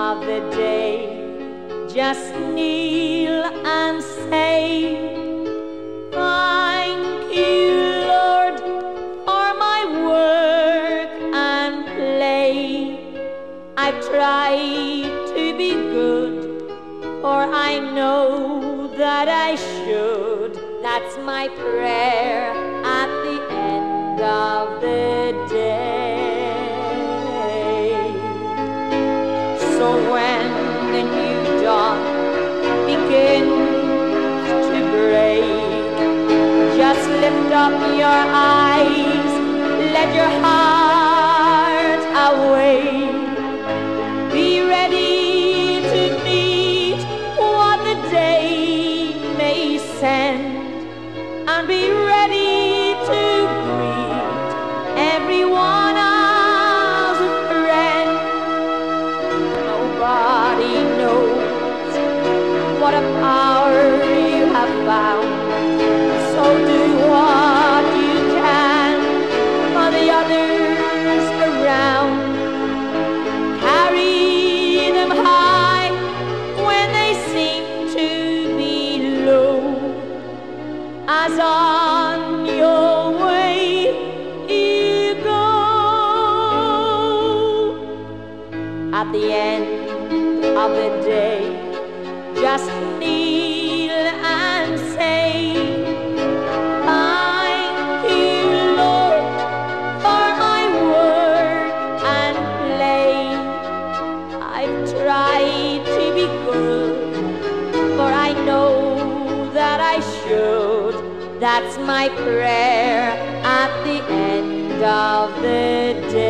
of the day, just kneel and say, thank you, Lord, for my work and play. I've tried to be good, for I know that I should. That's my prayer at the end of the day. So when the new dawn begins to break, just lift up your eyes, let your heart awake. Be ready to meet what the day may send, and be ready to greet everyone as a friend. Nobody knows what a power you have found, so do what you can for the others around. Carry them high when they seem to be low, as on your way you go. At the end of the day, just kneel and say, thank you, Lord, for my work and play. I've tried to be good, for I know that I should. That's my prayer at the end of the day.